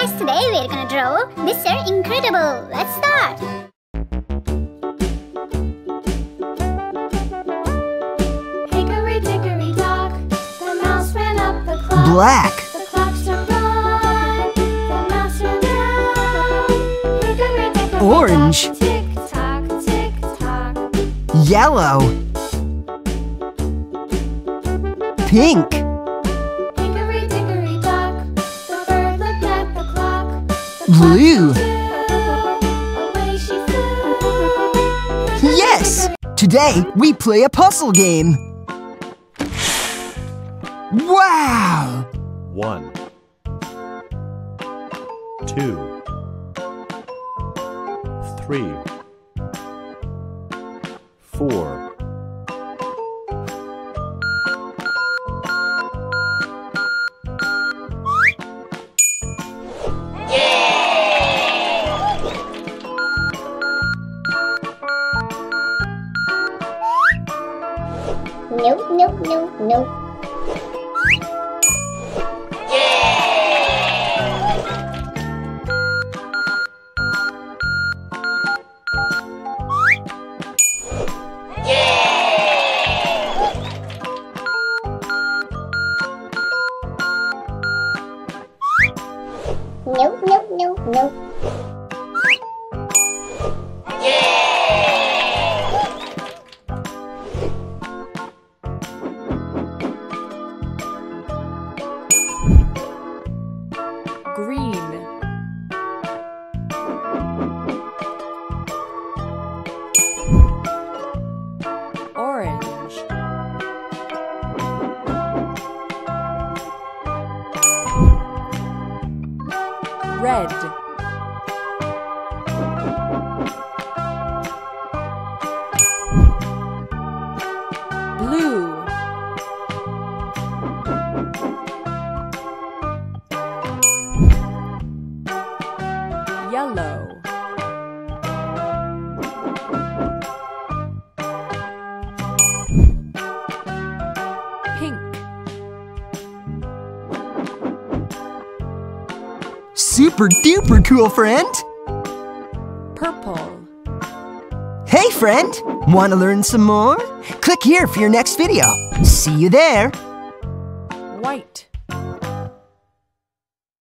guys, today we're gonna draw Mr. Incredible. Let's start. Hickory dickory dock, the mouse ran up the clock. Black. The clock struck one, the mouse ran down. Hickory dickory Orange. dock, tick tock, tick tock. Yellow. Pink. Hickory dickory dock, the bird looked at the clock. The Blue. clock struck two, away she flew. Yes! Today we play a puzzle game. Wow! 1, 2, 3, 4. Nope, nope, nope, nope. Nope, nope, nope, nope. Green. Orange. Red. Blue. Yellow. Pink. Super duper cool, friend! Purple. Hey, friend! Want to learn some more? Click here for your next video. See you there! White.